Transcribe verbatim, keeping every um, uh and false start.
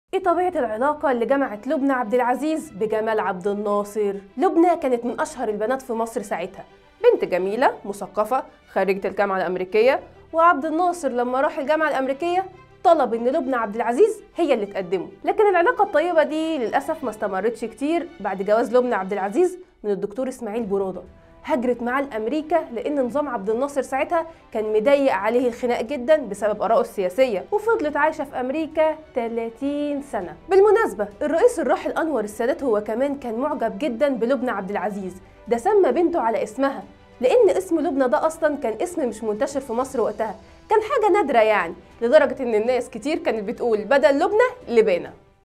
ايه طبيعة العلاقة اللي جمعت لبنى عبد العزيز بجمال عبد الناصر؟ لبنى كانت من أشهر البنات في مصر ساعتها، بنت جميلة مثقفة خريجة الجامعة الأمريكية، وعبد الناصر لما راح الجامعة الأمريكية طلب إن لبنى عبد العزيز هي اللي تقدمه، لكن العلاقة الطيبة دي للأسف ما استمرتش كتير. بعد جواز لبنى عبد العزيز من الدكتور إسماعيل برادة هجرت معاه لأمريكا، لأن نظام عبد الناصر ساعتها كان مضيق عليه الخناق جدا بسبب آرائه السياسية، وفضلت عايشة في أمريكا ثلاثين سنة. بالمناسبة الرئيس الراحل أنور السادات هو كمان كان معجب جدا بلبنى عبد العزيز، ده سمى بنته على اسمها، لأن اسم لبنى ده أصلا كان اسم مش منتشر في مصر وقتها، كان حاجة نادرة يعني، لدرجة إن الناس كتير كانت بتقول بدل لبنى لبانة.